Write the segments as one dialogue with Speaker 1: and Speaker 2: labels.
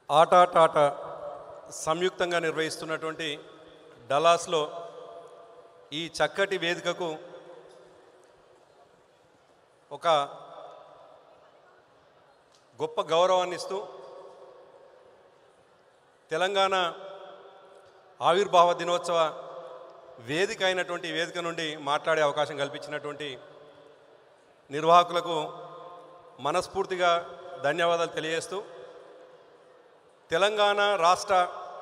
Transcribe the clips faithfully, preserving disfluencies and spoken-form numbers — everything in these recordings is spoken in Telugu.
Speaker 1: ఆటా టాటా సంయుక్తంగా నిర్వహిస్తున్నటువంటి డలాస్లో ఈ చక్కటి వేదికకు ఒక గొప్ప గౌరవాన్ని ఇస్తూ తెలంగాణ ఆవిర్భావ దినోత్సవ వేదిక అయినటువంటి వేదిక నుండి మాట్లాడే అవకాశం కల్పించినటువంటి నిర్వాహకులకు మనస్ఫూర్తిగా ధన్యవాదాలు తెలియజేస్తూ తెలంగాణ రాష్ట్ర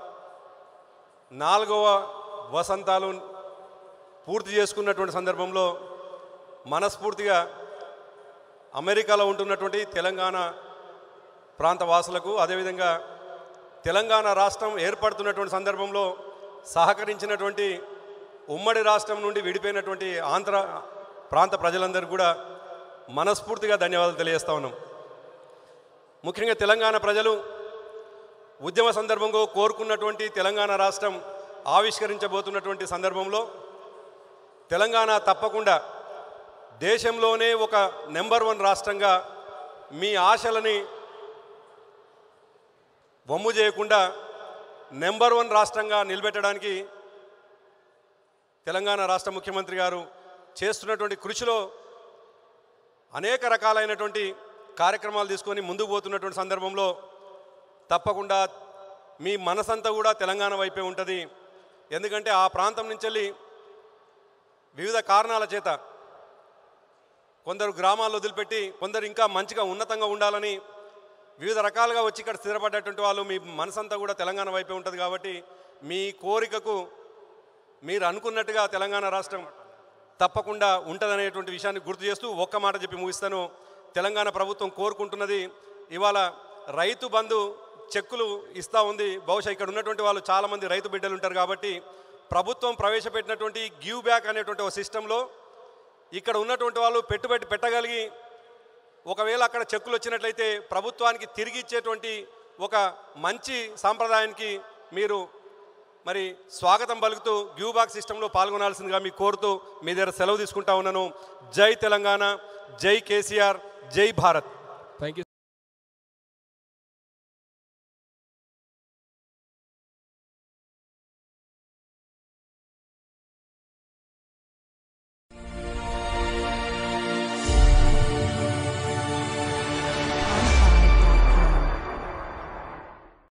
Speaker 1: నాలుగవ వసంతాలు పూర్తి చేసుకున్నటువంటి సందర్భంలో మనస్ఫూర్తిగా అమెరికాలో ఉంటున్నటువంటి తెలంగాణ ప్రాంత వాసులకు అదేవిధంగా తెలంగాణ రాష్ట్రం ఏర్పడుతున్నటువంటి సందర్భంలో సహకరించినటువంటి ఉమ్మడి రాష్ట్రం నుండి విడిపోయినటువంటి ఆంధ్ర ప్రాంత ప్రజలందరికీ కూడా మనస్ఫూర్తిగా ధన్యవాదాలు తెలియజేస్తా ఉన్నాం. ముఖ్యంగా తెలంగాణ ప్రజలు ఉద్యమ సందర్భంలో కోరుకున్నటువంటి తెలంగాణ రాష్ట్రం ఆవిష్కరించబోతున్నటువంటి సందర్భంలో తెలంగాణ తప్పకుండా దేశంలోనే ఒక నెంబర్ వన్ రాష్ట్రంగా మీ ఆశలని వమ్ము చేయకుండా నెంబర్ వన్ రాష్ట్రంగా నిలబెట్టడానికి తెలంగాణ రాష్ట్ర ముఖ్యమంత్రి గారు చేస్తున్నటువంటి కృషిలో అనేక రకాలైనటువంటి కార్యక్రమాలు తీసుకొని ముందుకు పోతున్నటువంటి సందర్భంలో తప్పకుండా మీ మనసంతా కూడా తెలంగాణ వైపే ఉంటుంది. ఎందుకంటే ఆ ప్రాంతం నుంచి వెళ్ళి వివిధ కారణాల చేత కొందరు గ్రామాల్లో వదిలిపెట్టి కొందరు ఇంకా మంచిగా ఉన్నతంగా ఉండాలని వివిధ రకాలుగా వచ్చి ఇక్కడ స్థిరపడ్డటువంటి వాళ్ళు మీ మనసంతా కూడా తెలంగాణ వైపే ఉంటుంది. కాబట్టి మీ కోరికకు మీరు అనుకున్నట్టుగా తెలంగాణ రాష్ట్రం తప్పకుండా ఉంటుందనేటువంటి విషయాన్ని గుర్తు చేస్తూ ఒక్క మాట చెప్పి ముగిస్తాను. తెలంగాణ ప్రభుత్వం కోరుకుంటున్నది ఇవాళ రైతు బంధు చెక్కులు ఇస్తూ ఉంది. బహుశా ఇక్కడ ఉన్నటువంటి వాళ్ళు చాలామంది రైతు బిడ్డలు ఉంటారు. కాబట్టి ప్రభుత్వం ప్రవేశపెట్టినటువంటి గివ్ బ్యాక్ అనేటువంటి ఒక సిస్టంలో ఇక్కడ ఉన్నటువంటి వాళ్ళు పెట్టుబడి పెట్టగలిగి ఒకవేళ అక్కడ చెక్కులు వచ్చినట్లయితే ప్రభుత్వానికి తిరిగి ఇచ్చేటువంటి ఒక మంచి సాంప్రదాయానికి మీరు మరి స్వాగతం పలుకుతూ గివ్ బ్యాక్ సిస్టంలో పాల్గొనాల్సిందిగా మీకు కోరుతూ మీ దగ్గర సెలవు తీసుకుంటా ఉన్నాను. జై తెలంగాణ, జై కేసీఆర్, జై భారత్.
Speaker 2: Thank you.